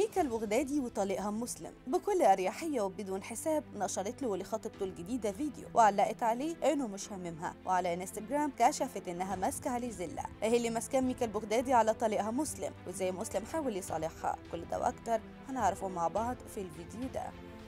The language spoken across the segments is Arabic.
ميكا البغدادي وطليقها مسلم بكل أريحية وبدون حساب نشرت له ولخطيبته الجديدة فيديو وعلقت عليه إنه مش هاممها، وعلى انستجرام كشفت إنها ماسكة عليه زلة. إيه اللي ماسكاه ميكا البغدادي على طليقها مسلم، وإزاي مسلم حاول يصالحها؟ كل ده وأكتر هنعرفه مع بعض في الفيديو ده.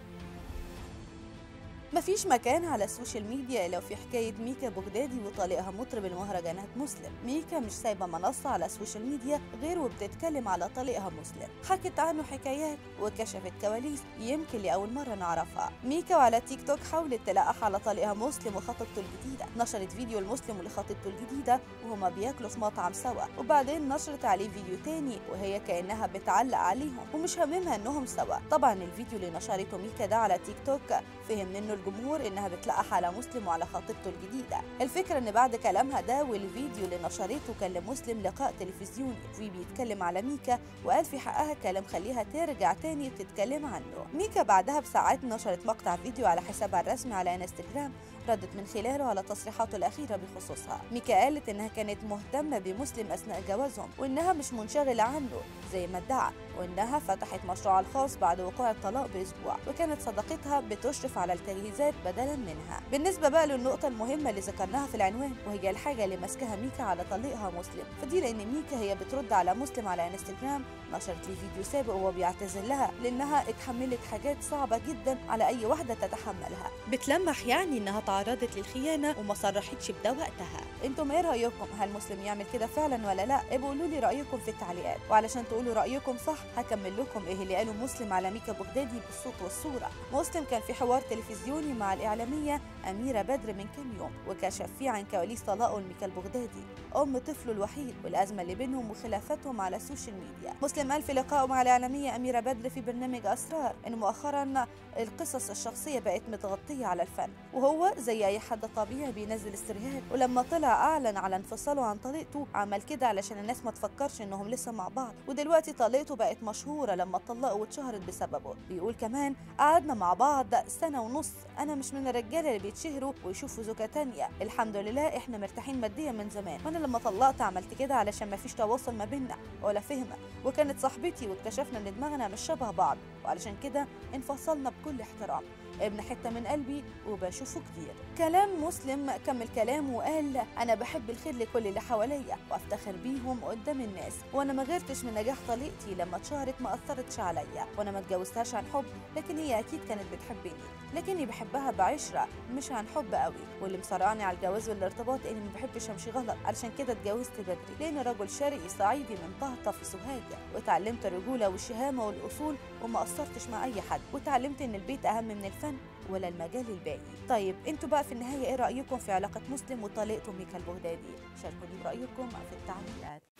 مفيش مكان على السوشيال ميديا الا في حكايه ميكا بغدادي وطليقها مطرب المهرجانات مسلم. ميكا مش سايبه منصه على السوشيال ميديا غير وبتتكلم على طليقها مسلم، حكت عنه حكايات وكشفت كواليس يمكن لاول مره نعرفها. ميكا وعلى تيك توك حاولت تلقح على طليقها مسلم وخطيبته الجديده، نشرت فيديو المسلم ولخطيبته الجديده وهما بياكلوا في مطعم سوا، وبعدين نشرت عليه فيديو تاني وهي كانها بتعلق عليهم ومش هاممها انهم سوا. طبعا الفيديو اللي نشرته ميكا ده على تيك توك فهم منه الجمهور انها بتلقح على مسلم وعلى خطيبته الجديده. الفكره ان بعد كلامها ده والفيديو اللي نشرته كان لمسلم لقاء تلفزيوني فيه بيتكلم على ميكا وقال في حقها كلام خليها ترجع تاني تتكلم عنه. ميكا بعدها بساعات نشرت مقطع فيديو على حسابها الرسمي على انستجرام ردت من خلاله على تصريحاته الأخيرة بخصوصها. ميكا قالت إنها كانت مهتمة بمسلم أثناء جوازهم وإنها مش منشغلة عنه زي ما ادعى، وإنها فتحت مشروعها الخاص بعد وقوع الطلاق بأسبوع، وكانت صديقتها بتشرف على التجهيزات بدلا منها. بالنسبة بقى للنقطة المهمة اللي ذكرناها في العنوان وهي الحاجة اللي ماسكاها ميكا على طليقها مسلم، فدي لأن ميكا هي بترد على مسلم على انستجرام نشرت لي فيديو سابق وهو بيعتذر لها لأنها اتحملت حاجات صعبة جدا على أي واحدة تتحملها، بتلمح يعني إنها تعرضت للخيانة وما صرحتش بده وقتها. انتم ايه رأيكم؟ هل مسلم يعمل كده فعلا ولا لا؟ ابقوا قولوا لي رأيكم في التعليقات، وعلشان تقولوا رأيكم صح هكمل لكم ايه اللي قاله مسلم على ميكا بغدادي بالصوت والصورة. مسلم كان في حوار تلفزيوني مع الإعلامية أميرة بدر من كام يوم وكشف فيه عن كواليس طلاقه لميكا البغدادي أم طفله الوحيد والأزمة اللي بينهم وخلافاتهم على السوشيال ميديا. مسلم قال في لقائه مع الإعلامية أميرة بدر في برنامج أسرار إن مؤخرا القصص الشخصية بقت متغطية على الفن، وهو زي أي حد طبيعي بينزل استريهات، ولما طلع أعلن على انفصاله عن طليقته عمل كده علشان الناس ما تفكرش إنهم لسه مع بعض، ودلوقتي طليقته بقت مشهورة لما اتطلقوا واتشهرت بسببه. بيقول كمان قعدنا مع بعض سنة ونص، أنا مش من الرجالة اللي بيتشهروا ويشوفوا زوجة تانية، الحمد لله إحنا مرتاحين ماديا من زمان، وأنا لما طلقت عملت كده علشان ما فيش تواصل ما بيننا ولا فهم، وكانت صاحبتي واكتشفنا إن دماغنا مش شبه بعض وعلشان كده انفصلنا بكل احترام، ابن حتة من قلبي وبشوفه كتير. كلام مسلم كمل كلامه وقال أنا بحب الخير لكل اللي حواليا وأفتخر بيهم قدام الناس، وأنا ما غيرتش من نجاح طليقتي لما اتشهرت ما أثرتش عليا، وأنا ما اتجوزتهاش عن حب لكن هي أكيد كانت بتحبني، لكني بحبها بعشرة مش عن حب قوي، واللي مسرعني على الجواز والارتباط إني ما بحبش أمشي غلط، علشان كده اتجوزت بدري لأن رجل شرقي صعيدي من طهطة في سوهاج، وتعلمت الرجولة والشهامة والأصول وما قصرتش مع أي حد، وتعلمت إن البيت أهم من الفن ولا المجال الباقي. طيب انتوا بقى في النهاية ايه رأيكم في علاقة مسلم وطليقته ميكا البغدادي؟ شاركوني برأيكم في التعليقات.